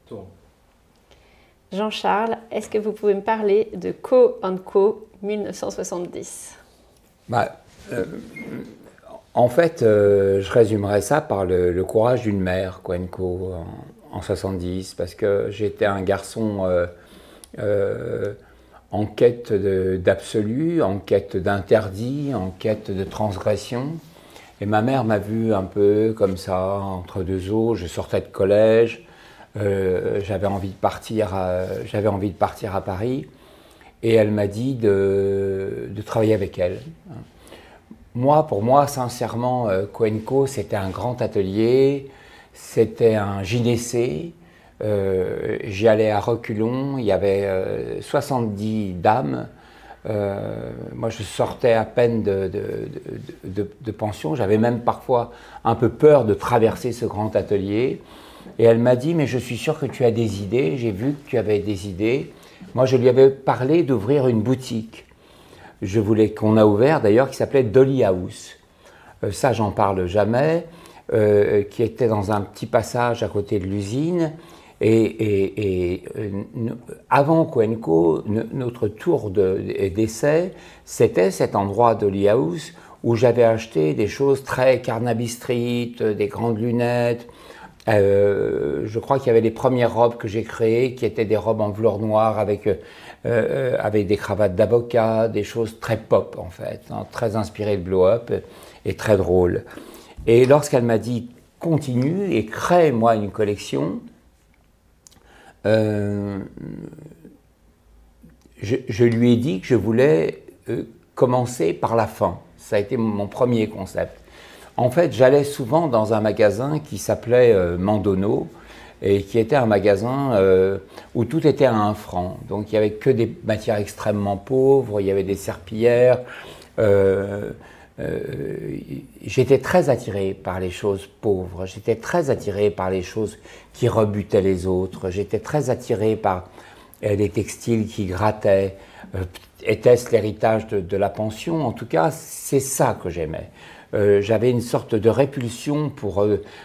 Tourne. Jean-Charles, est-ce que vous pouvez me parler de Co & Co 1970? En fait, je résumerais ça par le courage d'une mère, Co & Co, en 70, parce que j'étais un garçon en quête d'absolu, en quête d'interdit, en quête de transgression. Et ma mère m'a vu un peu comme ça, entre deux eaux. Je sortais de collège, j'avais envie de partir à Paris, et elle m'a dit de travailler avec elle. Pour moi, sincèrement, Co & Co, c'était un grand atelier, c'était un gynécée. J'y allais à reculons, il y avait 70 dames. Moi, je sortais à peine de pension. J'avais même parfois un peu peur de traverser ce grand atelier. Et elle m'a dit, mais je suis sûre que tu as des idées. J'ai vu que tu avais des idées. Moi, je lui avais parlé d'ouvrir une boutique. Qu'on a ouvert d'ailleurs, qui s'appelait Dolly House. Ça, j'en parle jamais. Qui était dans un petit passage à côté de l'usine. Avant Co & Co, notre tour d'essai, c'était cet endroit Dolly House où j'avais acheté des choses très Carnaby Street, des grandes lunettes. Je crois qu'il y avait les premières robes que j'ai créées qui étaient des robes en velours noir avec des cravates d'avocat, des choses très pop en fait, hein, très inspirées de blow-up et très drôles. Et lorsqu'elle m'a dit « continue et crée-moi une collection », je lui ai dit que je voulais commencer par la fin. Ça a été mon premier concept. En fait, j'allais souvent dans un magasin qui s'appelait Mandono et qui était un magasin où tout était à 1 franc. Donc il n'y avait que des matières extrêmement pauvres, il y avait des serpillères. J'étais très attiré par les choses pauvres, j'étais très attiré par les choses qui rebutaient les autres, j'étais très attiré par les textiles qui grattaient. Était-ce l'héritage de la pension? En tout cas, c'est ça que j'aimais. J'avais une sorte de répulsion pour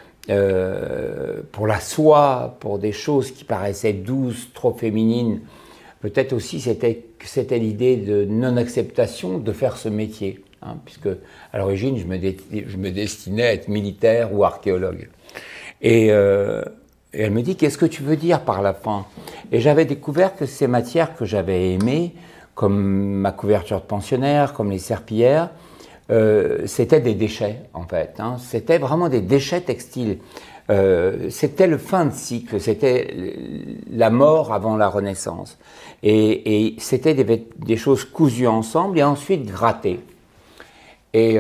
la soie, pour des choses qui paraissaient douces, trop féminines. Peut-être aussi c'était l'idée de non-acceptation de faire ce métier. Hein, puisque à l'origine, je me destinais à être militaire ou archéologue. Et elle me dit, qu'est-ce que tu veux dire par la fin? Et j'avais découvert que ces matières que j'avais aimées, comme ma couverture de pensionnaire, comme les serpillères, c'était des déchets, en fait. Hein. C'était vraiment des déchets textiles. C'était le fin de cycle, c'était la mort avant la Renaissance. Et c'était des choses cousues ensemble et ensuite grattées. Et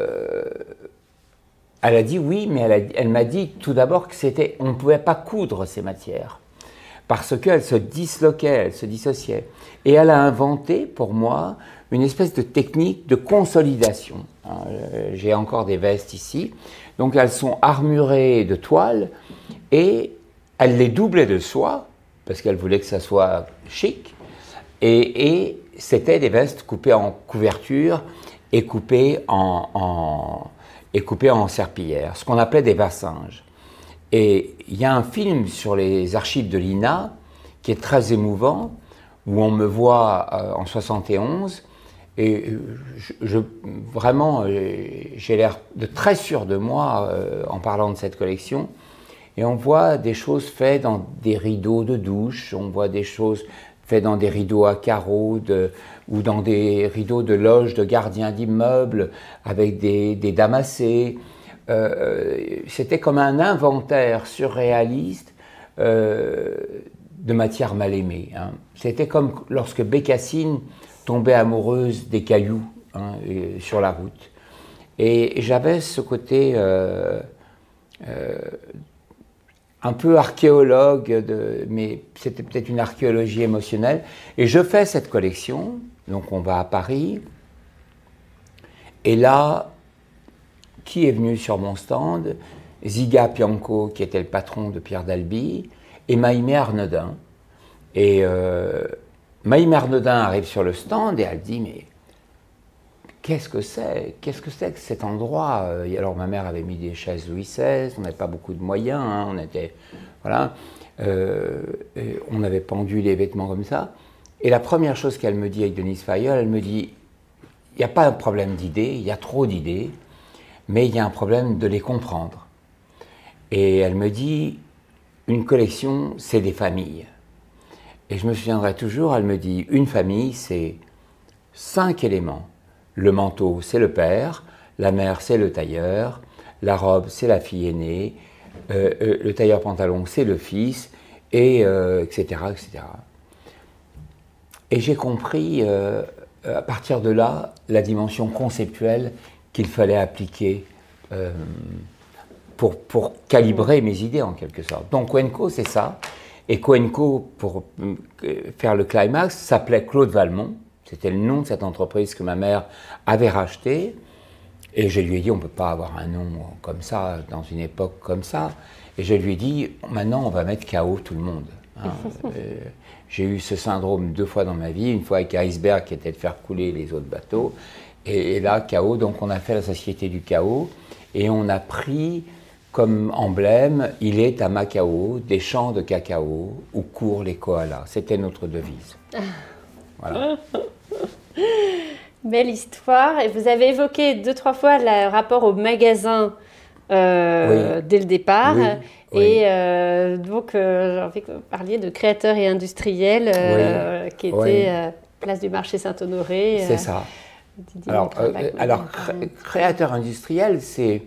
elle a dit oui, mais elle m'a dit tout d'abord on ne pouvait pas coudre ces matières parce qu'elles se disloquaient, elles se dissociaient. Et elle a inventé pour moi une espèce de technique de consolidation. J'ai encore des vestes ici, donc elles sont armurées de toile et elle les doublait de soie parce qu'elle voulait que ça soit chic. Et c'était des vestes coupées en couverture et coupées en serpillière, ce qu'on appelait des vassinges. Et il y a un film sur les archives de l'INA qui est très émouvant, où on me voit en 71, et vraiment, j'ai l'air de très sûr de moi en parlant de cette collection, et on voit des choses faites dans des rideaux de douche, on voit des choses faites dans des rideaux à carreaux, ou dans des rideaux de loge de gardiens d'immeubles avec des damassés. C'était comme un inventaire surréaliste de matière mal aimée. Hein. C'était comme lorsque Bécassine tombait amoureuse des cailloux sur la route. Et j'avais ce côté un peu archéologue, mais c'était peut-être une archéologie émotionnelle. Et je fais cette collection, donc on va à Paris, et là, qui est venu sur mon stand? Ziga Pianco, qui était le patron de Pierre Dalby, et Maïmé Arnaudin. Et Maïmé Arnaudin arrive sur le stand et elle dit, mais qu'est-ce que c'est que cet endroit? Alors ma mère avait mis des chaises Louis XVI, on n'avait pas beaucoup de moyens, hein, on était, voilà. On avait pendu les vêtements comme ça. Et la première chose qu'elle me dit avec Denise Fayol, elle me dit, il n'y a pas un problème d'idées, il y a trop d'idées, mais il y a un problème de les comprendre. Et elle me dit, une collection, c'est des familles. Et je me souviendrai toujours, elle me dit, une famille, c'est 5 éléments. Le manteau, c'est le père, la mère, c'est le tailleur, la robe, c'est la fille aînée, le tailleur pantalon, c'est le fils, et etc., etc. Et j'ai compris, à partir de là, la dimension conceptuelle qu'il fallait appliquer pour calibrer mes idées, en quelque sorte. Donc, Coenco, c'est ça. Et Coenco, pour faire le climax, s'appelait Claude Valmont. C'était le nom de cette entreprise que ma mère avait rachetée. Et je lui ai dit, on ne peut pas avoir un nom comme ça, dans une époque comme ça. Et je lui ai dit, maintenant, on va mettre KO tout le monde. Hein. J'ai eu ce syndrome 2 fois dans ma vie. Une fois avec Iceberg, qui était de faire couler les autres bateaux. Et là, KO, donc on a fait la Société du KO. Et on a pris comme emblème, il est à Macao, des champs de cacao, où courent les koalas. C'était notre devise. Voilà. Belle histoire. Et vous avez évoqué 2-3 fois le rapport au magasin Oui. dès le départ. Oui. Et donc, j'ai envie que vous parliez de créateur et industriel qui était place du marché Saint-Honoré. C'est ça. Alors, créateur industriel, c'est...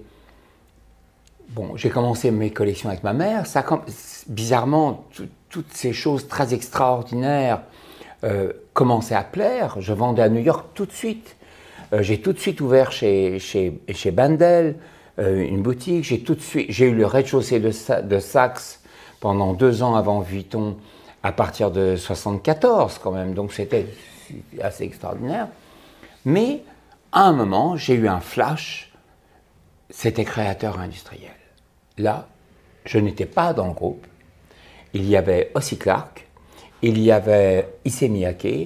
Bon, j'ai commencé mes collections avec ma mère. Ça, bizarrement, toutes ces choses très extraordinaires commençaient à plaire. Je vendais à New York tout de suite. J'ai tout de suite ouvert chez Bandel une boutique. J'ai eu le rez-de-chaussée de Saks pendant 2 ans avant Vuitton, à partir de 74 quand même. Donc c'était assez extraordinaire. Mais à un moment, j'ai eu un flash. C'était créateur industriel. Là, je n'étais pas dans le groupe. Il y avait Ossie Clark, il y avait Issey Miyake,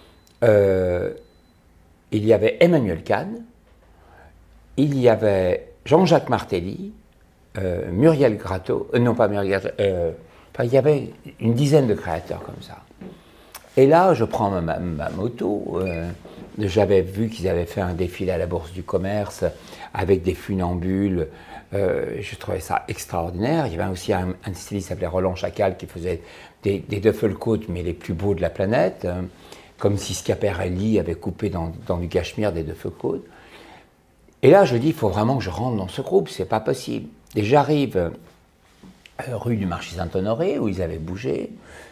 il y avait Emmanuel Kahn, il y avait Jean-Jacques Martelly, Muriel Gratto, non pas Muriel Gratto, il y avait une dizaine de créateurs comme ça. Et là, je prends ma moto. J'avais vu qu'ils avaient fait un défilé à la Bourse du Commerce avec des funambules. Je trouvais ça extraordinaire. Il y avait aussi un styliste qui s'appelait Roland Chacal qui faisait des duffelcoats, mais les plus beaux de la planète, comme si Schiaparelli avait coupé dans du cachemire des duffelcoats. Et là, je dis, il faut vraiment que je rentre dans ce groupe, c'est pas possible. Et j'arrive rue du Marché Saint-Honoré, où ils avaient bougé.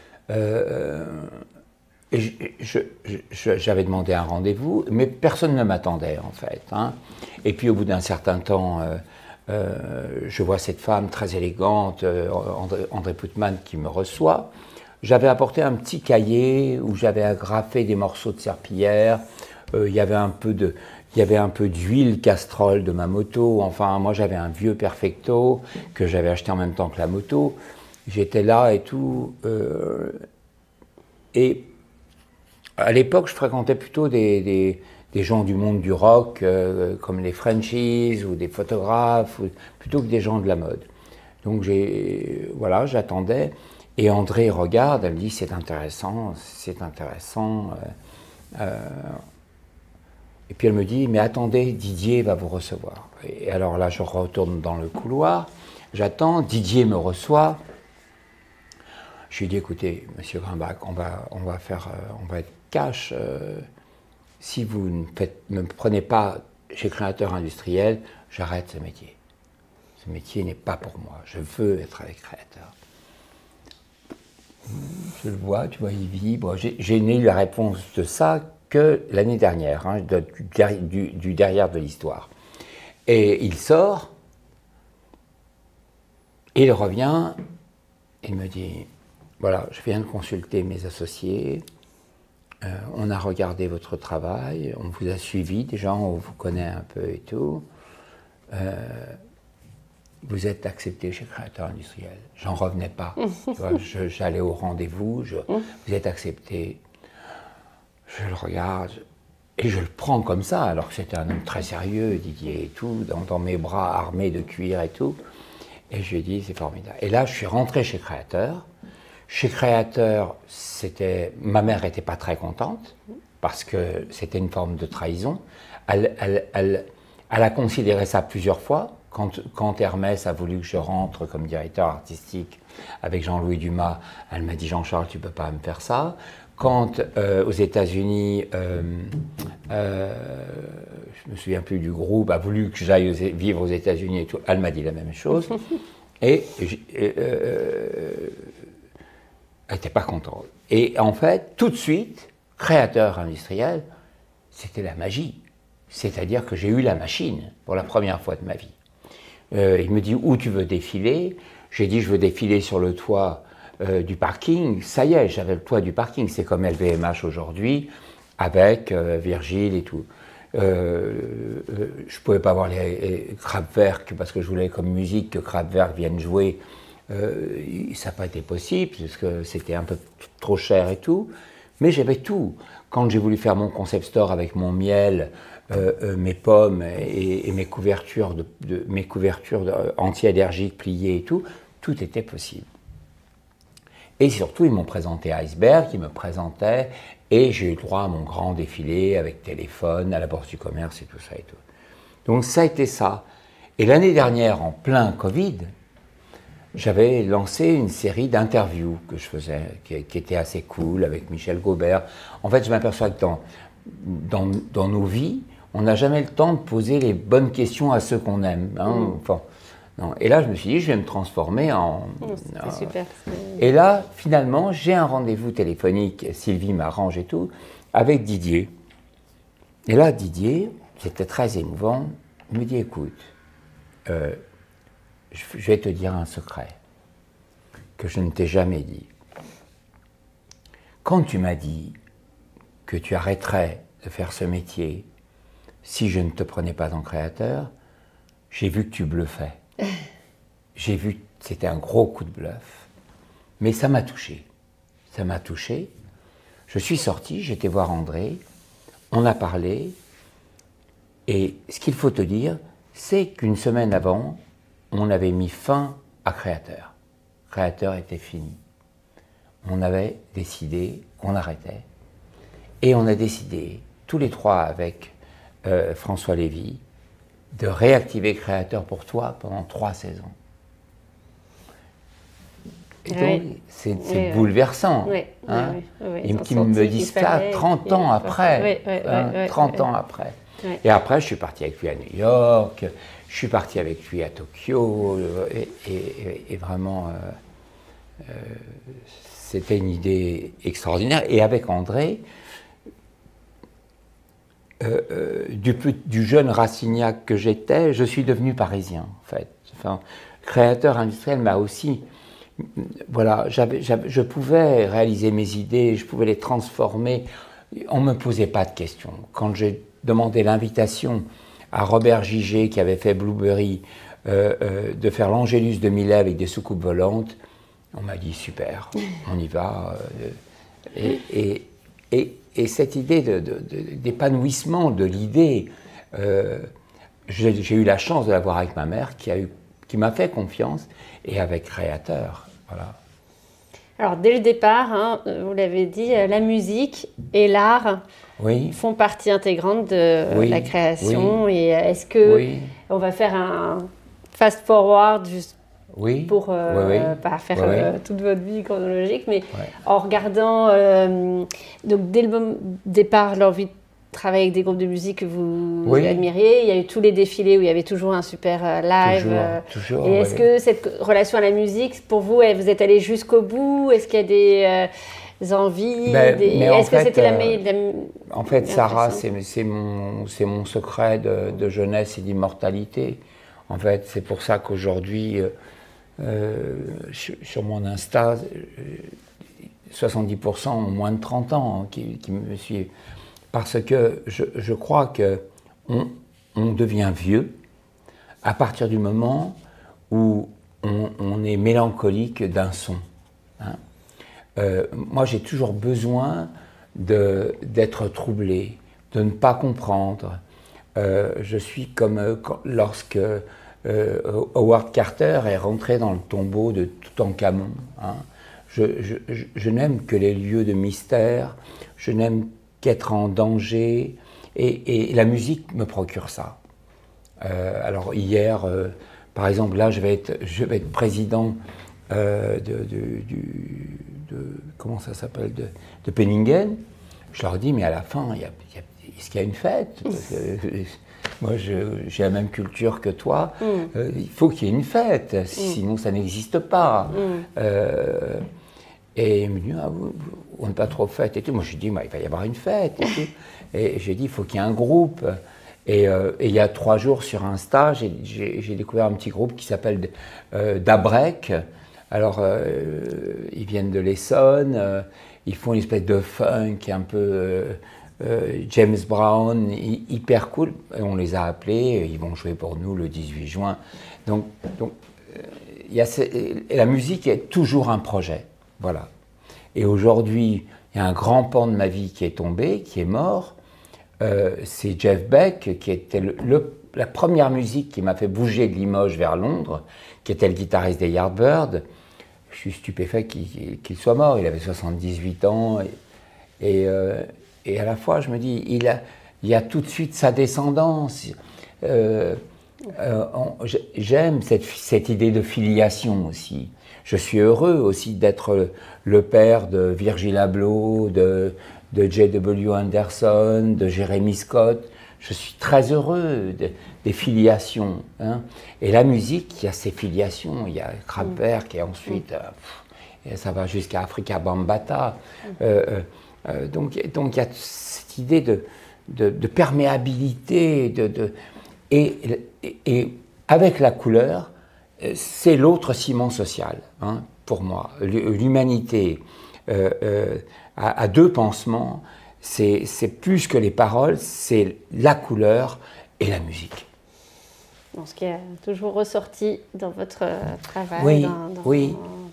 Et j'avais demandé un rendez-vous, mais personne ne m'attendait en fait. Hein. Et puis au bout d'un certain temps, je vois cette femme très élégante, André Putman, qui me reçoit. J'avais apporté un petit cahier où j'avais agrafé des morceaux de serpillière. Il y avait un peu d'huile Castrol de ma moto. Enfin, moi j'avais un vieux Perfecto que j'avais acheté en même temps que la moto. J'étais là et tout. Et à l'époque, je fréquentais plutôt des gens du monde du rock, comme les Frenchies ou des photographes, plutôt que des gens de la mode. Donc voilà, j'attendais. Et André regarde, elle me dit c'est intéressant, c'est intéressant. Et puis elle me dit mais attendez, Didier va vous recevoir. Et alors là, je retourne dans le couloir, j'attends, Didier me reçoit. Je lui ai dit, écoutez, monsieur Grimbach, on va être cash. Si vous ne me prenez pas chez créateur industriel, j'arrête ce métier. Ce métier n'est pas pour moi. Je veux être avec créateur. Je le vois, tu vois, il vibre. J'ai eu la réponse de ça que l'année dernière, hein, du derrière de l'histoire. Et il sort, et il revient, il me dit... Voilà, je viens de consulter mes associés, on a regardé votre travail, on vous a suivi déjà, on vous connaît un peu et tout. Vous êtes accepté chez Créateur Industriel. J'en revenais pas. J'allais au rendez-vous, vous êtes accepté. Je le regarde et je le prends comme ça, alors que c'était un homme très sérieux, Didier et tout, dans mes bras armés de cuir et tout. Et je lui ai dit, c'est formidable. Et là, je suis rentré chez Créateur. Chez Créateur, ma mère n'était pas très contente parce que c'était une forme de trahison. Elle a considéré ça plusieurs fois. Quand Hermès a voulu que je rentre comme directeur artistique avec Jean-Louis Dumas, elle m'a dit « Jean-Charles, tu ne peux pas me faire ça ». Quand aux États-Unis, je ne me souviens plus du groupe, a voulu que j'aille vivre aux États-Unis et tout, elle m'a dit la même chose. Et elle n'était pas contente. Et en fait, tout de suite, Créateur industriel, c'était la magie. C'est-à-dire que j'ai eu la machine pour la première fois de ma vie. Il me dit où tu veux défiler. J'ai dit je veux défiler sur le toit du parking. Ça y est, j'avais le toit du parking. C'est comme LVMH aujourd'hui, avec Virgile et tout. Je ne pouvais pas voir les Kraftwerk parce que je voulais comme musique que Kraftwerk vienne jouer. Ça n'a pas été possible parce que c'était un peu trop cher et tout. Mais j'avais tout. Quand j'ai voulu faire mon concept store avec mon miel, mes pommes et mes couvertures, anti-allergiques pliées et tout, tout était possible. Et surtout, ils m'ont présenté Iceberg, ils me présentaient, et j'ai eu droit à mon grand défilé avec téléphone, à la Bourse du Commerce et tout ça et tout. Donc ça a été ça. Et l'année dernière, en plein Covid, j'avais lancé une série d'interviews que je faisais, qui était assez cool, avec Michel Gaubert. En fait, je m'aperçois que dans nos vies, on n'a jamais le temps de poser les bonnes questions à ceux qu'on aime. Hein, enfin, non. Et là, je me suis dit, je vais me transformer en... C'était super. Et là, finalement, j'ai un rendez-vous téléphonique, Sylvie m'arrange et tout, avec Didier. Et là, Didier, c'était très émouvant, il me dit, écoute, je vais te dire un secret que je ne t'ai jamais dit. Quand tu m'as dit que tu arrêterais de faire ce métier si je ne te prenais pas en Créateur, j'ai vu que tu bluffais. J'ai vu que c'était un gros coup de bluff. Mais ça m'a touché. Ça m'a touché. Je suis sorti, j'étais voir André, on a parlé, et ce qu'il faut te dire, c'est qu'une semaine avant, on avait mis fin à Créateur. Créateur était fini. On avait décidé qu'on arrêtait. Et on a décidé, tous les trois avec François Lévy, de réactiver Créateur pour toi pendant 3 saisons. Et donc, c'est bouleversant. Oui, hein. Ils qui me disent ça 30 ans après. 30 ans après. Et après, je suis parti avec lui à New York, je suis parti avec lui à Tokyo, et vraiment, c'était une idée extraordinaire. Et avec André, du jeune Rassignac que j'étais, je suis devenu parisien, en fait. Enfin, Créateur industriel m'a aussi... Voilà, je pouvais réaliser mes idées, je pouvais les transformer. On ne me posait pas de questions. Quand j'ai demandé l'invitation à Robert Giger, qui avait fait Blueberry, de faire l'Angélus de Millet avec des soucoupes volantes, on m'a dit super, on y va. Et cette idée d'épanouissement de l'idée, j'ai eu la chance de l'avoir avec ma mère qui m'a fait confiance, et avec Créateur. Voilà. Alors, dès le départ, hein, vous l'avez dit, la musique et l'art font partie intégrante de la création. Et est-ce que on va faire un fast-forward juste pour pas faire toute votre vie chronologique, mais en regardant, donc dès le départ, l'envie de travailler avec des groupes de musique que vous admiriez, il y a eu tous les défilés où il y avait toujours un super live. Toujours, et est-ce que cette relation à la musique, pour vous, vous êtes allé jusqu'au bout? Est-ce qu'il y a des envies? Est-ce que c'était la meilleure? En fait, Sarah, c'est mon secret de jeunesse et d'immortalité. En fait, c'est pour ça qu'aujourd'hui, sur mon Insta, 70% ont moins de 30 ans qui me suivent. Parce que je crois qu'on devient vieux à partir du moment où on est mélancolique d'un son. Hein. Moi, j'ai toujours besoin d'être troublé, de ne pas comprendre. Je suis comme lorsque Howard Carter est rentré dans le tombeau de Toutankhamon. Hein. je n'aime que les lieux de mystère, je n'aime qu'être en danger, et la musique me procure ça. Alors hier, par exemple, là, je vais être président comment ça s'appelle, de Penningen. Je leur dis, mais à la fin, est-ce qu'il y a une fête? Parce que, moi, j'ai la même culture que toi. Il faut qu'il y ait une fête, sinon ça n'existe pas. Et il me dit, ah, on n'est pas trop fête et tout. Moi, je dis, bah, il va y avoir une fête et tout. Et j'ai dit, il faut qu'il y ait un groupe. Et il y a 3 jours sur Insta, j'ai découvert un petit groupe qui s'appelle Dabrek. Alors, ils viennent de l'Essonne, ils font une espèce de funk un peu James Brown, hyper cool. Et on les a appelés, ils vont jouer pour nous le 18 juin. Donc la musique est toujours un projet. Voilà. Et aujourd'hui, il y a un grand pan de ma vie qui est tombé, qui est mort. C'est Jeff Beck, qui était la première musique qui m'a fait bouger de Limoges vers Londres, qui était le guitariste des Yardbirds. Je suis stupéfait qu'il soit mort, il avait 78 ans. Et à la fois, je me dis, il y a tout de suite sa descendance. J'aime cette idée de filiation aussi. Je suis heureux aussi d'être le père de Virgil Abloh, de J.W. Anderson, de Jeremy Scott. Je suis très heureux des filiations. Hein. Et la musique, il y a ces filiations. Il y a Kraftwerk et ensuite, ça va jusqu'à Afrika Bambaataa. Donc il y a cette idée de perméabilité. Et avec la couleur, c'est l'autre ciment social, hein, pour moi. L'humanité a 2 pansements, c'est plus que les paroles, c'est la couleur et la musique. Ce qui est toujours ressorti dans votre travail. Oui, oui.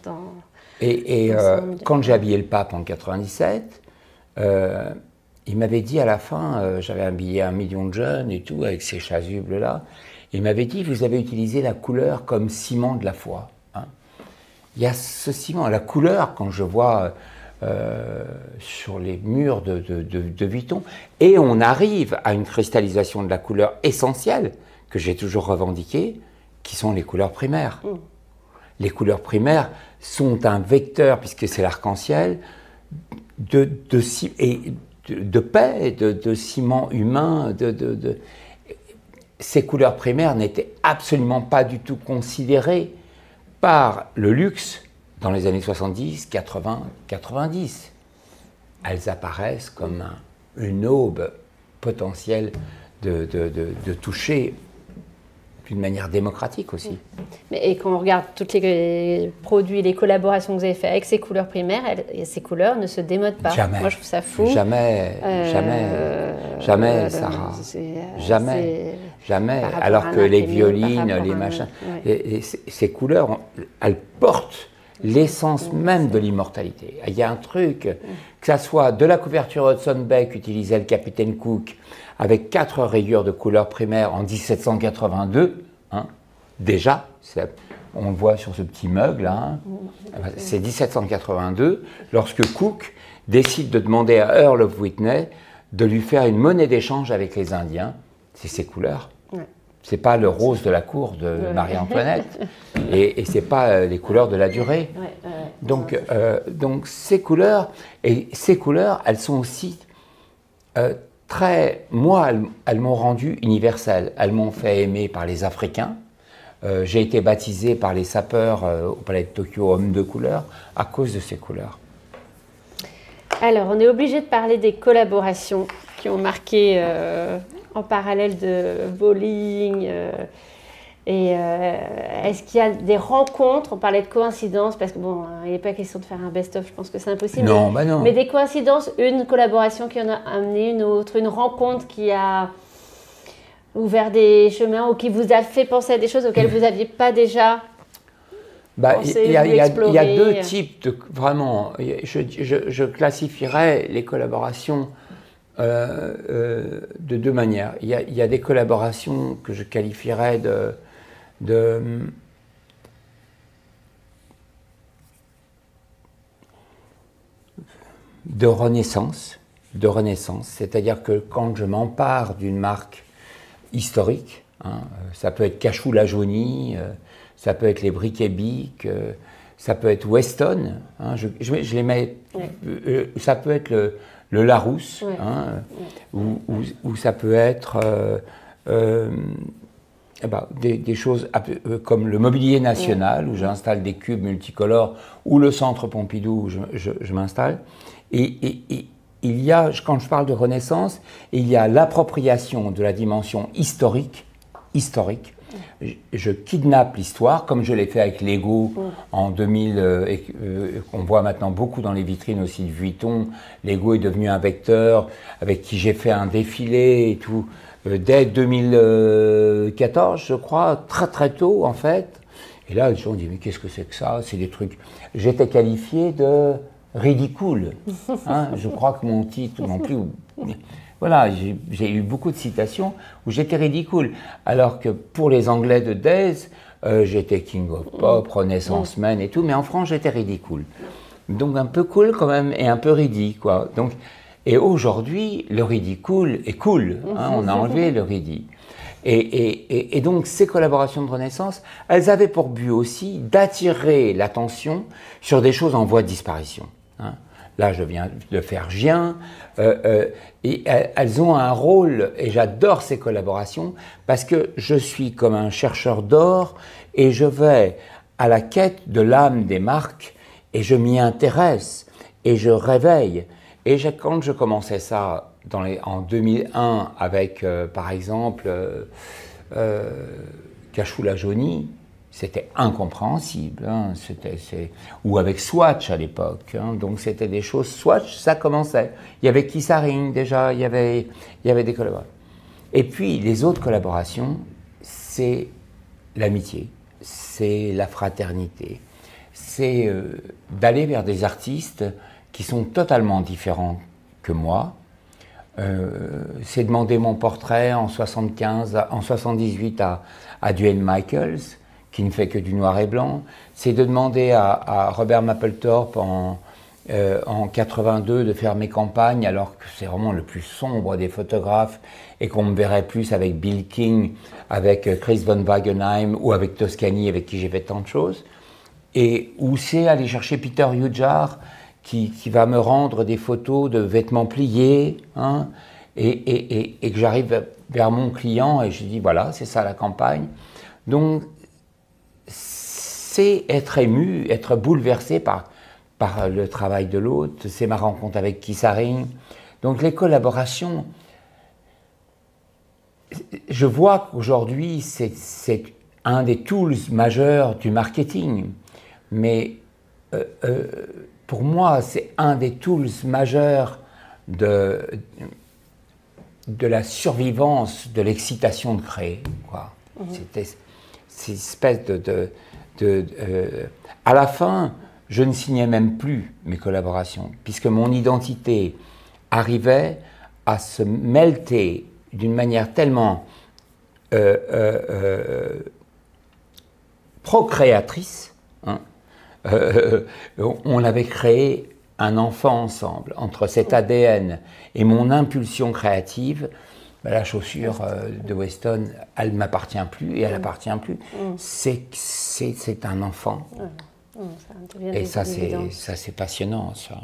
Quand j'ai habillé le pape en 97, il m'avait dit à la fin, j'avais habillé 1 million de jeunes et tout, avec ces chasubles-là, il m'avait dit, vous avez utilisé la couleur comme ciment de la foi. Hein. Il y a ce ciment, la couleur, quand je vois sur les murs de Vuitton, et on arrive à une cristallisation de la couleur essentielle, que j'ai toujours revendiquée, qui sont les couleurs primaires. Les couleurs primaires sont un vecteur, puisque c'est l'arc-en-ciel, de paix, de ciment humain, Ces couleurs primaires n'étaient absolument pas du tout considérées par le luxe dans les années 70, 80, 90. Elles apparaissent comme une aube potentielle de toucher d'une manière démocratique aussi. Et quand on regarde tous les produits, les collaborations que vous avez faites avec ces couleurs primaires, ces couleurs ne se démodent pas. Jamais. Moi, je trouve ça fou. Jamais, Sarah. Jamais. Alors que les violines, les machins, ces couleurs, elles portent l'essence même de l'immortalité. Il y a un truc, que ça soit de la couverture Hudson Bay qu'utilisait le capitaine Cook, avec 4 rayures de couleur primaire en 1782, hein, déjà, on le voit sur ce petit mug là, hein, c'est 1782, lorsque Cook décide de demander à Earl of Whitney de lui faire une monnaie d'échange avec les Indiens, c'est ces couleurs. C'est pas le rose de la cour de Marie-Antoinette et c'est pas les couleurs de la durée. Donc ces couleurs, elles sont aussi moi, elles m'ont rendu universelle. Elles m'ont fait aimer par les Africains. J'ai été baptisé par les sapeurs au Palais de Tokyo homme de couleur à cause de ces couleurs. Alors, on est obligé de parler des collaborations qui ont marqué en parallèle de bowling. Est-ce qu'il y a des rencontres? On parlait de coïncidences, parce que bon, il n'est pas question de faire un best-of, je pense que c'est impossible. Non, non. Mais des coïncidences, une collaboration qui en a amené une autre, une rencontre qui a ouvert des chemins ou qui vous a fait penser à des choses auxquelles vous n'aviez pas déjà pensé, il y a 2 types de... Vraiment, je classifierais les collaborations de 2 manières. Il y a des collaborations que je qualifierais de renaissance, c'est-à-dire que quand je m'empare d'une marque historique, hein, ça peut être Cachou la Jaunie, ça peut être les Brick et Bic, ça peut être Weston, hein, je les mets, ça peut être le Larousse, hein, ou ça peut être des choses comme le Mobilier National, où j'installe des cubes multicolores, ou le Centre Pompidou, où je m'installe. Et il y a, quand je parle de Renaissance, il y a l'appropriation de la dimension historique. Je kidnappe l'histoire, comme je l'ai fait avec Lego en 2000, qu'on voit maintenant beaucoup dans les vitrines aussi de Vuitton. Lego est devenu un vecteur avec qui j'ai fait un défilé et tout, dès 2014, je crois, très tôt en fait. Et là, les gens disent, mais qu'est-ce que c'est que ça? C'est des trucs... J'étais qualifié de ridicule. Hein, je crois que mon titre non plus... Voilà, j'ai eu beaucoup de citations où j'étais ridicule. Alors que pour les Anglais de Days, j'étais King of Pop, Renaissance Man et tout, mais en France, j'étais ridicule. Donc un peu cool quand même et un peu ridicule, quoi. Donc, et aujourd'hui, le ridicule est cool. Hein, on a enlevé le ridicule. Et donc, ces collaborations de Renaissance, elles avaient pour but aussi d'attirer l'attention sur des choses en voie de disparition. Hein. Là, je viens de faire Gien, et elles ont un rôle, et j'adore ces collaborations, parce que je suis comme un chercheur d'or, et je vais à la quête de l'âme des marques, et je m'y intéresse, et je réveille. Et quand je commençais ça en 2001 avec, par exemple, Cachou la Jaunie, c'était incompréhensible, hein, ou avec Swatch à l'époque, hein, donc c'était des choses, Swatch, ça commençait. Il y avait Keith Haring déjà, il y avait des collaborations. Et puis les autres collaborations, c'est l'amitié, c'est la fraternité, c'est d'aller vers des artistes qui sont totalement différents que moi. C'est demander mon portrait en 78 à Duane Michaels, qui ne fait que du noir et blanc. C'est de demander à Robert Mapplethorpe en 82 de faire mes campagnes, alors que c'est vraiment le plus sombre des photographes et qu'on me verrait plus avec Bill King, avec Chris von Wagenheim ou avec Toscani, avec qui j'ai fait tant de choses. Et où c'est aller chercher Peter Hujar, qui va me rendre des photos de vêtements pliés, hein, et que j'arrive vers mon client et je dis voilà, c'est ça la campagne. Donc, c'est être ému, être bouleversé par le travail de l'autre, c'est ma rencontre avec Keith Haring. Donc les collaborations, je vois qu'aujourd'hui c'est un des tools majeurs du marketing, mais pour moi c'est un des tools majeurs de la survivance, de l'excitation de créer, quoi. C'était cette espèce à la fin, je ne signais même plus mes collaborations, puisque mon identité arrivait à se melter d'une manière tellement procréatrice. Hein, on avait créé un enfant ensemble, entre cet ADN et mon impulsion créative. La chaussure de Weston, elle ne m'appartient plus et elle n'appartient plus. C'est un enfant. Et ça, c'est passionnant, ça.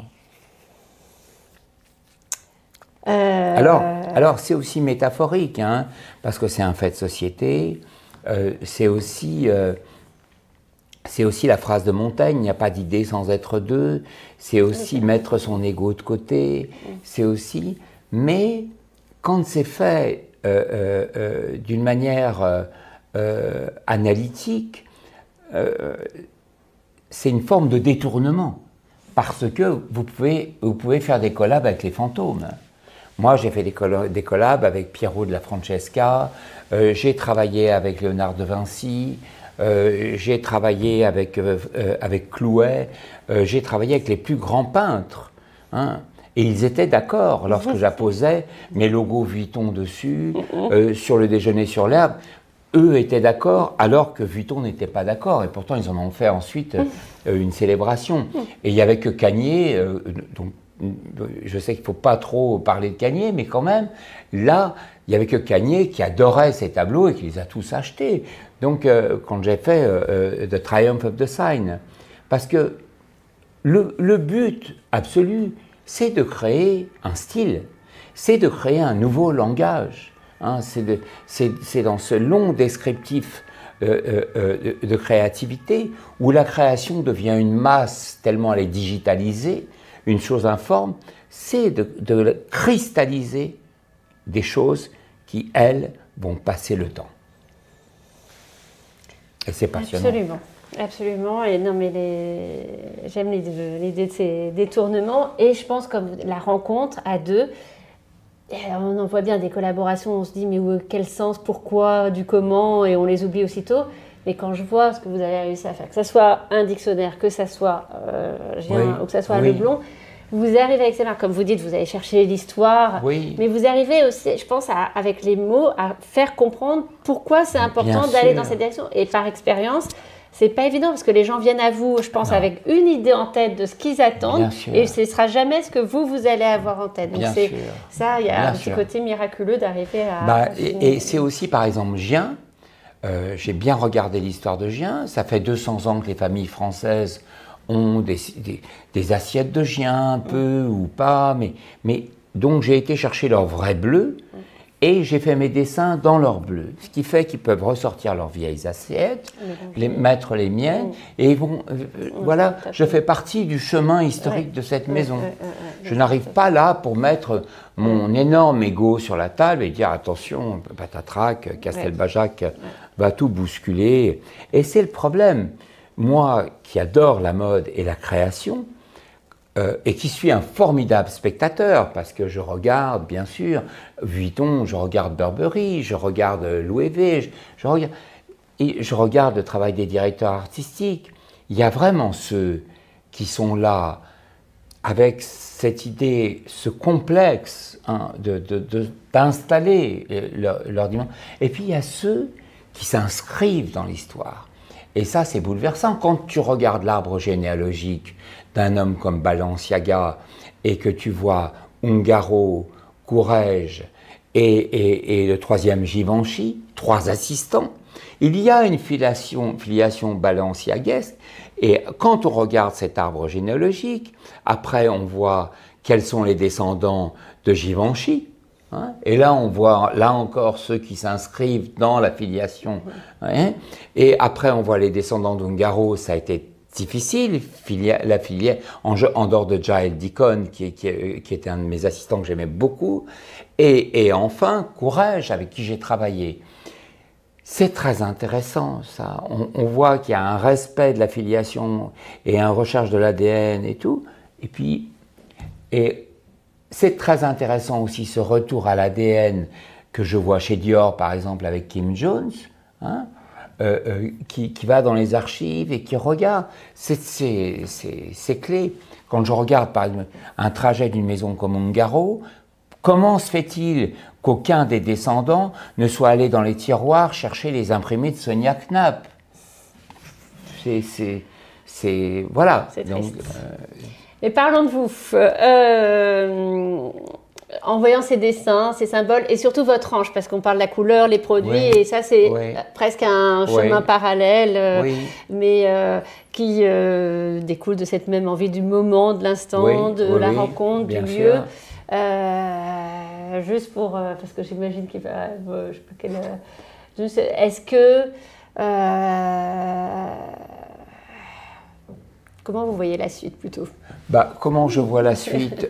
Alors c'est aussi métaphorique, hein, parce que c'est un fait de société. C'est aussi la phrase de Montaigne, il n'y a pas d'idée sans être deux. C'est aussi mettre son ego de côté. C'est aussi... Mais... quand c'est fait d'une manière analytique, c'est une forme de détournement, parce que vous pouvez faire des collabs avec les fantômes. Moi, j'ai fait des collabs avec Piero de la Francesca, j'ai travaillé avec Léonard de Vinci, j'ai travaillé avec Clouet, j'ai travaillé avec les plus grands peintres, hein. Et ils étaient d'accord lorsque j'apposais mes logos Vuitton dessus, sur le déjeuner sur l'herbe. Eux étaient d'accord alors que Vuitton n'était pas d'accord. Et pourtant, ils en ont fait ensuite une célébration. Et il n'y avait que Kanye, donc je sais qu'il ne faut pas trop parler de Cagnier, mais quand même, là, il n'y avait que Cagnier qui adorait ces tableaux et qui les a tous achetés. Donc, quand j'ai fait The Triumph of the Sign, parce que le but absolu, c'est de créer un style, c'est de créer un nouveau langage. Hein, c'est dans ce long descriptif de créativité où la création devient une masse tellement elle est digitalisée, une chose informe, c'est de cristalliser des choses qui, elles, vont passer le temps. Et c'est passionnant. Absolument. Absolument, et non mais j'aime l'idée de ces détournements, et je pense comme la rencontre à deux, on en voit bien des collaborations, on se dit mais quel sens, pourquoi, du comment, et on les oublie aussitôt, mais quand je vois ce que vous avez réussi à faire, que ce soit un dictionnaire, que ce soit ou que ce soit Leblond, vous arrivez avec ces marques, comme vous dites, vous allez chercher l'histoire, mais vous arrivez aussi, je pense, avec les mots, à faire comprendre pourquoi c'est important d'aller dans cette direction, et par expérience, c'est pas évident parce que les gens viennent à vous, je pense, avec une idée en tête de ce qu'ils attendent et ce ne sera jamais ce que vous allez avoir en tête. Donc ça, il y a un petit côté miraculeux d'arriver à... et c'est aussi, par exemple, Gien. J'ai bien regardé l'histoire de Gien. Ça fait 200 ans que les familles françaises ont des assiettes de Gien, un peu ou pas. Mais donc j'ai été chercher leur vrai bleu. Et j'ai fait mes dessins dans leur bleu, ce qui fait qu'ils peuvent ressortir leurs vieilles assiettes, mettre les miennes, et ils vont, voilà, je fais partie du chemin historique de cette maison. Je n'arrive pas là pour mettre mon énorme ego sur la table et dire attention, patatrac, Castelbajac va tout bousculer. Et c'est le problème. Moi qui adore la mode et la création, et qui suis un formidable spectateur, parce que je regarde, bien sûr, Vuitton, je regarde Burberry, je regarde Louis V, je regarde le travail des directeurs artistiques. Il y a vraiment ceux qui sont là avec cette idée, ce complexe d'installer leur dimension. Et puis il y a ceux qui s'inscrivent dans l'histoire. Et ça, c'est bouleversant. Quand tu regardes l'arbre généalogique d'un homme comme Balenciaga et que tu vois Ungaro, Courrèges et le troisième Givenchy, 3 assistants, il y a une filiation balenciaguesque. Et quand on regarde cet arbre généalogique, après on voit quels sont les descendants de Givenchy. Hein, et là, on voit, là encore, ceux qui s'inscrivent dans la filiation. Hein, et après, on voit les descendants d'Ungaro, ça a été difficile, la filière, en dehors de Giles Deacon, qui était un de mes assistants que j'aimais beaucoup. Et enfin, Courrèges, avec qui j'ai travaillé. C'est très intéressant, ça. On voit qu'il y a un respect de la filiation et une recherche de l'ADN et tout. Et puis... c'est très intéressant aussi ce retour à l'ADN que je vois chez Dior, par exemple, avec Kim Jones, hein, qui va dans les archives et qui regarde ces clés. Quand je regarde, par exemple, un trajet d'une maison comme Ungaro, comment se fait-il qu'aucun des descendants ne soit allé dans les tiroirs chercher les imprimés de Sonia Knapp? Voilà. C'est triste. Mais parlons de vous. En voyant ces dessins, ces symboles, et surtout votre range, parce qu'on parle de la couleur, les produits, et ça c'est presque un chemin parallèle, mais qui découle de cette même envie du moment, de l'instant, de la rencontre, du lieu. Juste pour, parce que j'imagine qu'il va... je sais pas quelle... Est-ce que... comment vous voyez la suite plutôt? Comment je vois la suite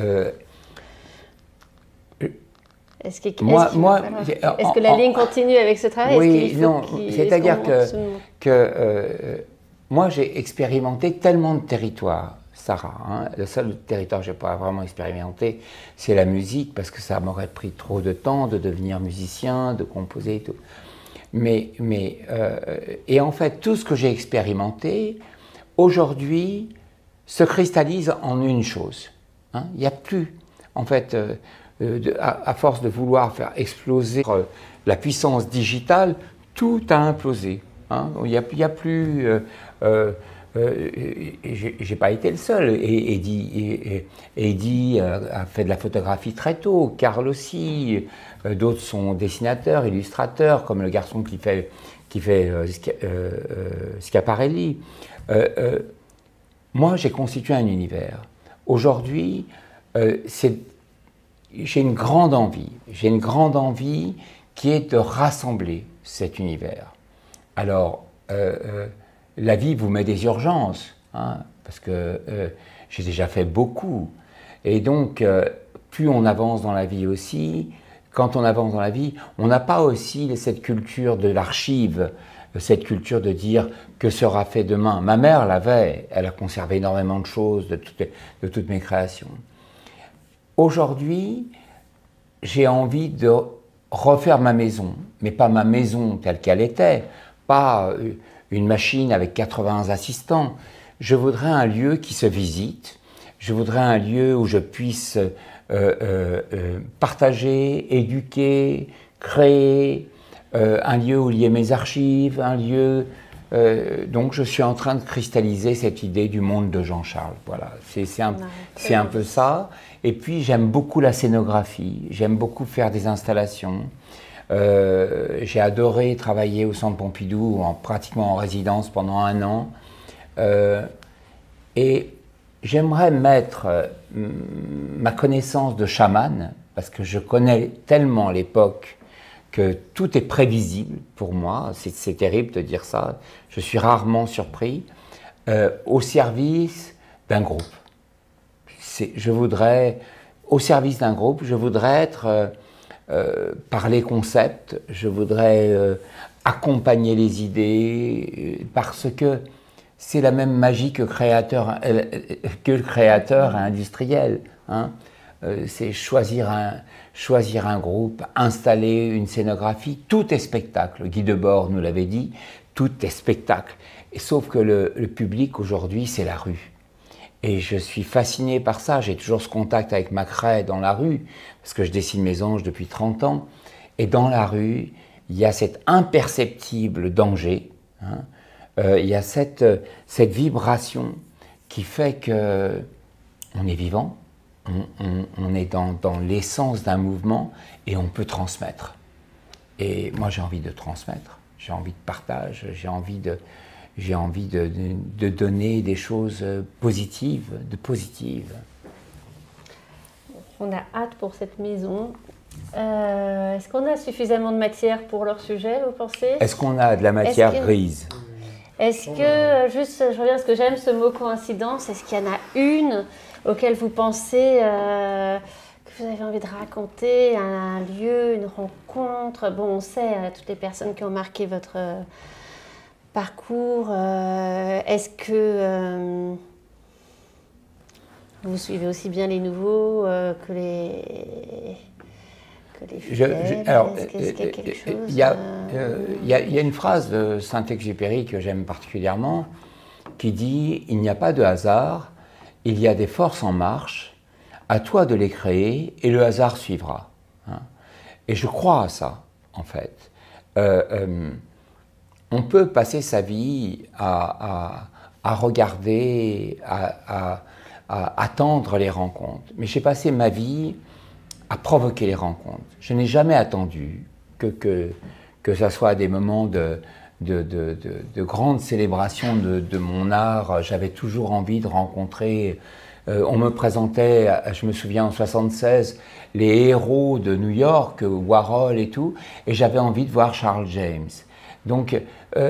Est-ce que la ligne continue avec ce travail? Oui, non, c'est-à-dire que moi j'ai expérimenté tellement de territoires, Sarah. Hein, le seul territoire que je n'ai pas vraiment expérimenté, c'est la musique, parce que ça m'aurait pris trop de temps de devenir musicien, de composer et tout. Et en fait, tout ce que j'ai expérimenté, aujourd'hui, se cristallise en une chose. Hein, il n'y a plus, en fait... à force de vouloir faire exploser la puissance digitale, tout a implosé. Hein. Il n'y a plus j'ai pas été le seul. Eddie a fait de la photographie très tôt, Karl aussi. D'autres sont dessinateurs, illustrateurs, comme le garçon qui fait Schiaparelli. Moi, j'ai constitué un univers. Aujourd'hui, j'ai une grande envie. J'ai une grande envie qui est de rassembler cet univers. Alors, la vie vous met des urgences, hein, parce que j'ai déjà fait beaucoup. Et donc, plus on avance dans la vie aussi, quand on avance dans la vie, on n'a pas aussi cette culture de l'archive, cette culture de dire que sera fait demain. Ma mère l'avait, elle a conservé énormément de choses de toutes mes créations. Aujourd'hui, j'ai envie de refaire ma maison, mais pas ma maison telle qu'elle était, pas une machine avec 80 assistants. Je voudrais un lieu qui se visite, je voudrais un lieu où je puisse partager, éduquer, créer, un lieu où lier mes archives, un lieu... donc je suis en train de cristalliser cette idée du monde de Jean-Charles. Voilà, c'est un peu ça. Et puis j'aime beaucoup la scénographie, j'aime beaucoup faire des installations. J'ai adoré travailler au Centre Pompidou, pratiquement en résidence pendant 1 an. Et j'aimerais mettre ma connaissance de chaman, parce que je connais tellement l'époque que tout est prévisible pour moi, c'est terrible de dire ça, je suis rarement surpris, au service d'un groupe. Je voudrais, au service d'un groupe, je voudrais être... par les concepts, je voudrais accompagner les idées, parce que c'est la même magie que le créateur industriel. Hein. C'est choisir un groupe, installer une scénographie, tout est spectacle. Guy Debord nous l'avait dit, tout est spectacle. Et sauf que le public aujourd'hui, c'est la rue. Et je suis fasciné par ça, j'ai toujours ce contact avec ma craie dans la rue, parce que je dessine mes anges depuis 30 ans, et dans la rue, il y a cet imperceptible danger, hein, il y a cette vibration qui fait qu'on est vivant, on est dans l'essence d'un mouvement, et on peut transmettre. Et moi j'ai envie de transmettre, j'ai envie de partage, j'ai envie de donner des choses positives, On a hâte pour cette maison. Est-ce qu'on a suffisamment de matière pour leur sujet, vous pensez? Est-ce qu'on a de la matière grise? Est-ce que, juste, je reviens à ce que j'aime, ce mot coïncidence, est-ce qu'il y en a une auquel vous pensez que vous avez envie de raconter, un lieu, une rencontre? Bon, on sait, toutes les personnes qui ont marqué votre... parcours, est-ce que vous suivez aussi bien les nouveaux que les fidèles? Est-ce qu'il y a quelque chose? Il y a une phrase de Saint-Exupéry que j'aime particulièrement qui dit « Il n'y a pas de hasard, il y a des forces en marche, à toi de les créer et le hasard suivra. Hein » Et je crois à ça, en fait. On peut passer sa vie à regarder, à attendre les rencontres. Mais j'ai passé ma vie à provoquer les rencontres. Je n'ai jamais attendu que ça soit à des moments de grande célébration de mon art. J'avais toujours envie de rencontrer... on me présentait, je me souviens en 1976, les héros de New York, Warhol et tout, et j'avais envie de voir Charles James. Donc,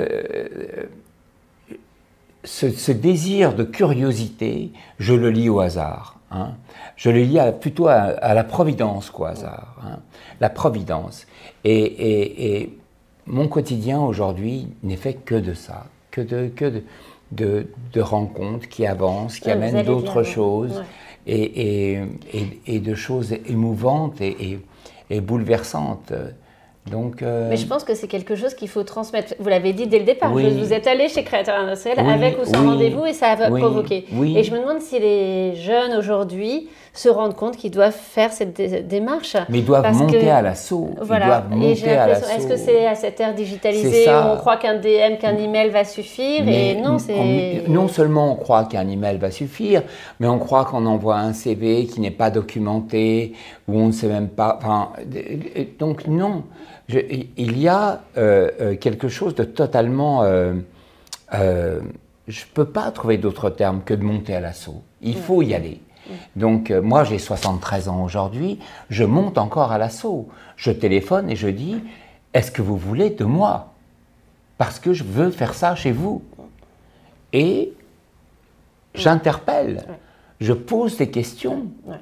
ce désir de curiosité, je le lie au hasard. Hein. Je le lie plutôt à la providence qu'au hasard. Hein. La providence. Et mon quotidien aujourd'hui n'est fait que de ça, que de rencontres qui avancent, qui amènent d'autres choses, ouais. et de choses émouvantes et bouleversantes. Donc, mais je pense que c'est quelque chose qu'il faut transmettre. Vous l'avez dit dès le départ, oui. Vous êtes allé chez Créateur Industriel avec ou sans rendez-vous et ça a provoqué. Oui. Et je me demande si les jeunes aujourd'hui se rendent compte qu'ils doivent faire cette démarche. Mais ils doivent monter à l'assaut. Voilà. Et j'ai l'impression, est-ce que c'est à cette ère digitalisée où on croit qu'un DM, qu'un email va suffire? Mais et non, non seulement on croit qu'un email va suffire, mais on croit qu'on envoie un CV qui n'est pas documenté, où on ne sait même pas... Enfin, donc non, il y a quelque chose de totalement... je ne peux pas trouver d'autre terme que de monter à l'assaut. Il faut y aller. Donc moi j'ai 73 ans aujourd'hui, je monte encore à l'assaut. Je téléphone et je dis, est-ce que vous voulez de moi? Parce que je veux faire ça chez vous. Et j'interpelle, je pose des questions.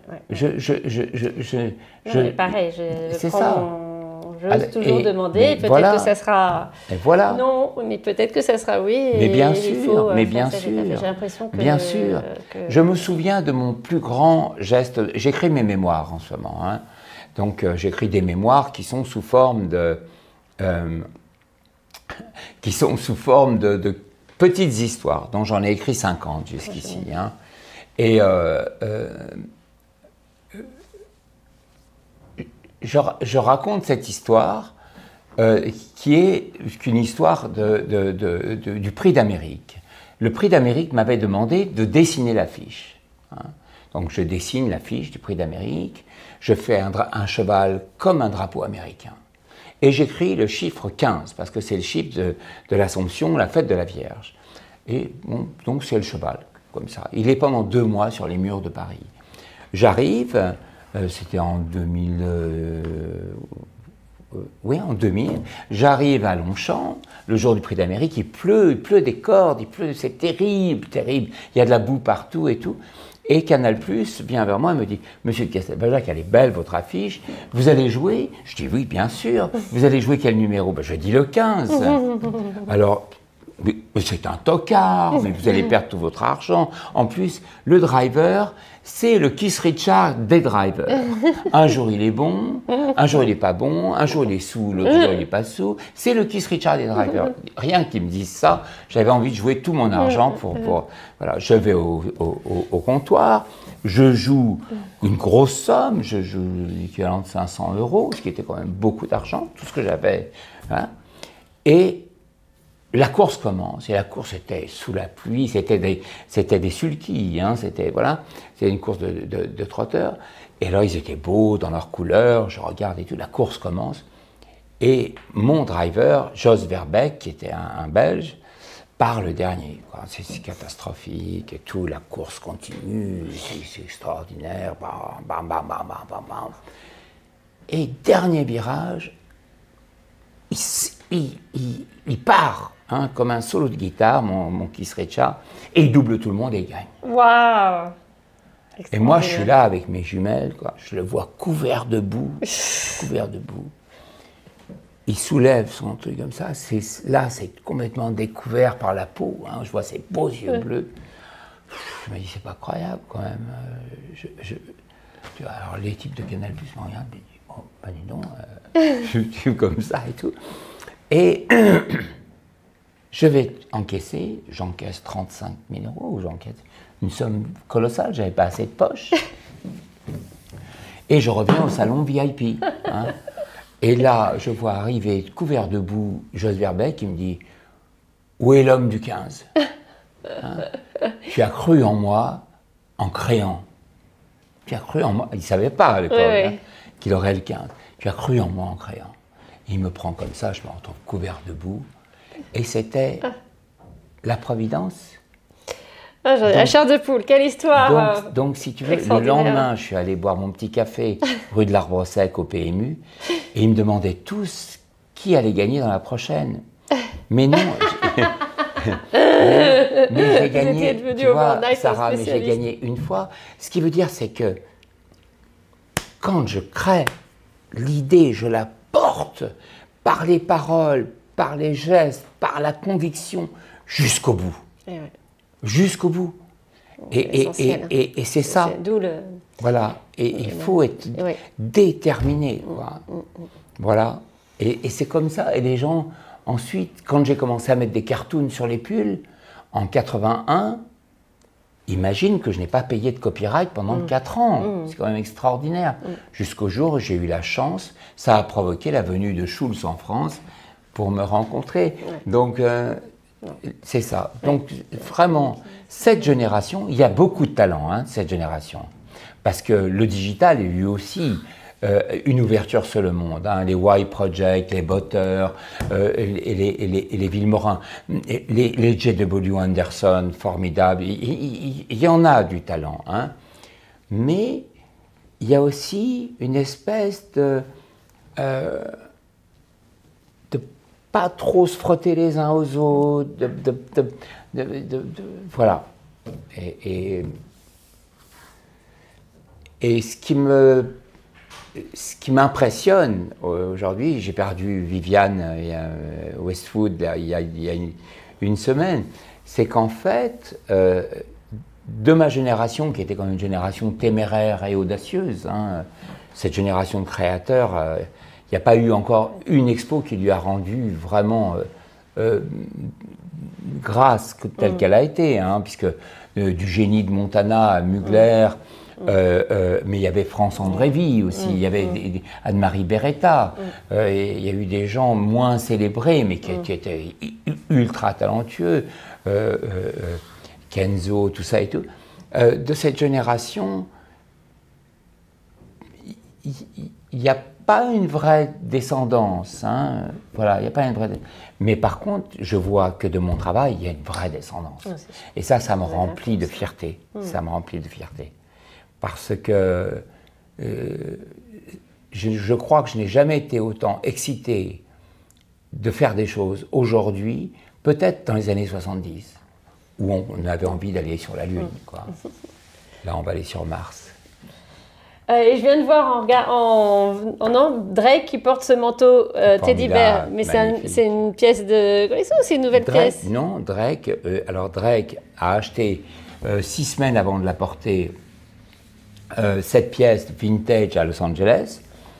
Pareil, c'est ça. J'ose toujours demander, peut-être que ça sera non, mais peut-être que ça sera oui. Mais bien sûr, J'ai l'impression que... Bien sûr. Je me souviens de mon plus grand geste, j'écris mes mémoires en ce moment, hein. Donc j'écris des mémoires qui sont sous forme de... de petites histoires, dont j'en ai écrit 50 jusqu'ici, hein. Et je raconte cette histoire qui est une histoire du Prix d'Amérique. Le Prix d'Amérique m'avait demandé de dessiner l'affiche, hein. Donc je dessine l'affiche du Prix d'Amérique, je fais un cheval comme un drapeau américain. Et j'écris le chiffre 15, parce que c'est le chiffre de l'Assomption, la fête de la Vierge. Et bon, donc c'est le cheval, comme ça. Il est pendant 2 mois sur les murs de Paris. J'arrive... c'était en 2000, oui, en 2000, j'arrive à Longchamp, le jour du Prix d'Amérique, il pleut des cordes, c'est terrible, terrible, il y a de la boue partout et tout. Et Canal+ vient vers moi et me dit, Monsieur de Castelbajac, elle est belle votre affiche, vous allez jouer? Je dis oui, bien sûr. Vous allez jouer quel numéro? Ben, je dis le 15. Alors, c'est un tocard, mais vous allez perdre tout votre argent. En plus, le driver, c'est le Keith Richards des drivers. Un jour il est bon, un jour il n'est pas bon, un jour il est sous, l'autre jour il n'est pas sous. C'est le Keith Richards des drivers. Rien qu'ils me disent ça, j'avais envie de jouer tout mon argent pour voilà. Je vais au comptoir, je joue une grosse somme, je joue l'équivalent de 500 €, ce qui était quand même beaucoup d'argent, tout ce que j'avais, hein. Et la course commence, et la course était sous la pluie, c'était des sulky, hein, c'était une course de trotteurs. Et là, ils étaient beaux dans leurs couleurs, je regarde et tout, la course commence. Et mon driver, Jos Verbeek, qui était un Belge, part le dernier. C'est catastrophique et tout, la course continue, c'est extraordinaire, bam, bam, bam, bam, bam, bam, bam. Et dernier virage, il part. Hein, comme un solo de guitare, mon Keith Richards, et il double tout le monde et il gagne. Waouh! Et moi, je suis là avec mes jumelles, quoi. Je le vois couvert de boue, couvert de boue. Il soulève son truc comme ça, là, c'est complètement découvert par la peau, hein. Je vois ses beaux yeux bleus. Je me dis, c'est pas croyable, quand même. Alors, les types de Canal+ me regardent, et disent, oh, ben dis donc, je suis comme ça et tout. Et... je vais encaisser, j'encaisse 35 000 €, ou j'encaisse une somme colossale, j'avais pas assez de poche. Et je reviens au salon VIP. Hein. Et là, je vois arriver, couvert de boue, Jos Verbeek qui me dit « Où est l'homme du 15 ?» Hein. Tu as cru en moi en créant. Tu as cru en moi, il ne savait pas à l'époque hein, qu'il aurait le 15. Tu as cru en moi en créant. Il me prend comme ça, je me retrouve couvert de boue. Et c'était la Providence. Ah, j'en ai la chair de poule, quelle histoire! Donc, si tu veux, le lendemain, je suis allé boire mon petit café rue de l'Arbre Sec au PMU, et ils me demandaient tous qui allait gagner dans la prochaine. Mais non, mais j'ai gagné, tu vois, Sarah, mais j'ai gagné une fois. Ce qui veut dire, c'est que quand je crée l'idée, je la porte par les paroles, par les gestes, par la conviction, jusqu'au bout. Jusqu'au bout. Et c'est ça. D'où le... Voilà. Et il faut être déterminé. Quoi. Voilà. Et c'est comme ça. Et les gens, ensuite, quand j'ai commencé à mettre des cartoons sur les pulls, en 81, imagine que je n'ai pas payé de copyright pendant 4 ans. C'est quand même extraordinaire. Jusqu'au jour où j'ai eu la chance, ça a provoqué la venue de Schulz en France pour me rencontrer. Donc, c'est ça. Donc, vraiment, cette génération, il y a beaucoup de talent, hein, cette génération. Parce que le digital a eu aussi une ouverture sur le monde. Hein, les Y Project, les Botter, et les Villemorin, les J.W. Anderson, formidables. Il y en a du talent. Hein. Mais il y a aussi une espèce de pas trop se frotter les uns aux autres, voilà. Et ce qui m'impressionne aujourd'hui, j'ai perdu Viviane Westwood il y a une semaine, c'est qu'en fait, de ma génération, qui était quand même une génération téméraire et audacieuse, hein, cette génération de créateurs, il n'y a pas eu encore une expo qui lui a rendu vraiment grâce telle qu'elle a été, hein, puisque du génie de Montana à Mugler, mais il y avait France Andrévy aussi, il y avait Anne-Marie Beretta, et il y a eu des gens moins célébrés, mais qui étaient ultra talentueux, Kenzo, tout ça et tout. De cette génération, il n'y a pas une vraie descendance, hein. Voilà, il n'y a pas une vraie. Mais par contre, je vois que de mon travail, il y a une vraie descendance. Et ça me remplit de fierté. Ça me remplit de fierté. Parce que je crois que je n'ai jamais été autant excité de faire des choses aujourd'hui, peut-être dans les années 70, où on avait envie d'aller sur la Lune, quoi. Là, on va aller sur Mars. Et je viens de voir Drake qui porte ce manteau Teddy Bear, mais c'est une pièce de collection ou c'est une nouvelle pièce? Non, Drake, alors Drake a acheté 6 semaines avant de la porter cette pièce vintage à Los Angeles.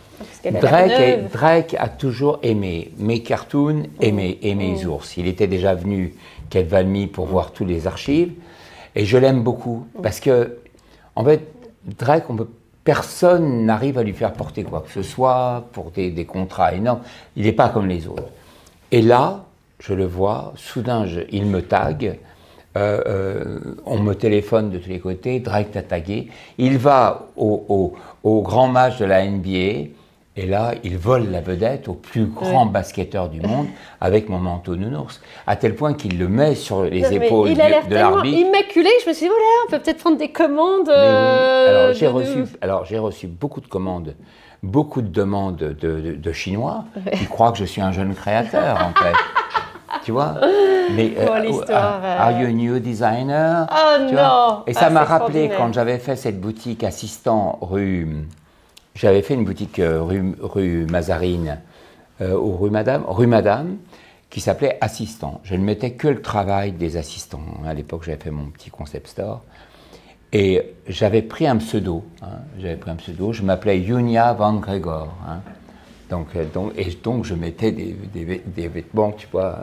Drake a toujours aimé mes cartoons et mes ours. Il était déjà venu Quai Valmy pour voir tous les archives et je l'aime beaucoup parce que, en fait, Drake, personne n'arrive à lui faire porter quoi que ce soit pour des contrats énormes. Il n'est pas comme les autres. Et là, je le vois, soudain, il me tague, on me téléphone de tous les côtés, Drake t'a tagué. Il va au grand match de la NBA, et là, il vole la vedette au plus grand basketteur du monde avec mon manteau nounours, à tel point qu'il le met sur les épaules de l'arbitre. Il a l'air immaculé, je me suis dit, voilà, on peut peut-être prendre des commandes. Alors, j'ai reçu beaucoup de commandes, beaucoup de demandes de Chinois qui croient que je suis un jeune créateur, en fait. Tu vois? Mais are you a new designer? Oh non! Et ça m'a rappelé quand j'avais fait cette boutique assistant j'avais fait une boutique rue Mazarine, rue Madame, qui s'appelait Assistant. Je ne mettais que le travail des assistants. À l'époque, j'avais fait mon petit concept store. Et j'avais pris un pseudo. Je m'appelais Yunia Van Gregor. Hein. Donc, je mettais des vêtements, tu vois.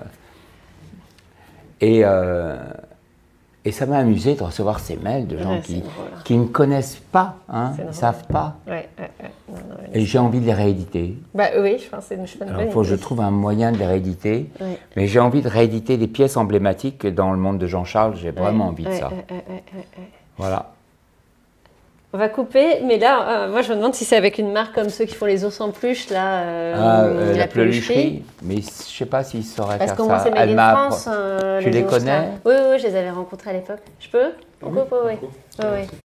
Et ça m'a amusé de recevoir ces mails de gens qui ne connaissent pas, hein, ils ne savent pas. Et j'ai envie de les rééditer. Bah oui, je pense que c'est une bonne idée. Il faut que je trouve un moyen de les rééditer. Mais j'ai envie de rééditer des pièces emblématiques dans le monde de Jean-Charles. J'ai vraiment envie de ça. Voilà. On va couper, mais là, moi je me demande si c'est avec une marque comme ceux qui font les ours en peluche, là, la pelucherie. Mais je ne sais pas s'ils sauraient faire ça. Parce que c'est Made in France. Tu les connais? Oui, je les avais rencontrés à l'époque. Je peux? On coupe? Oui.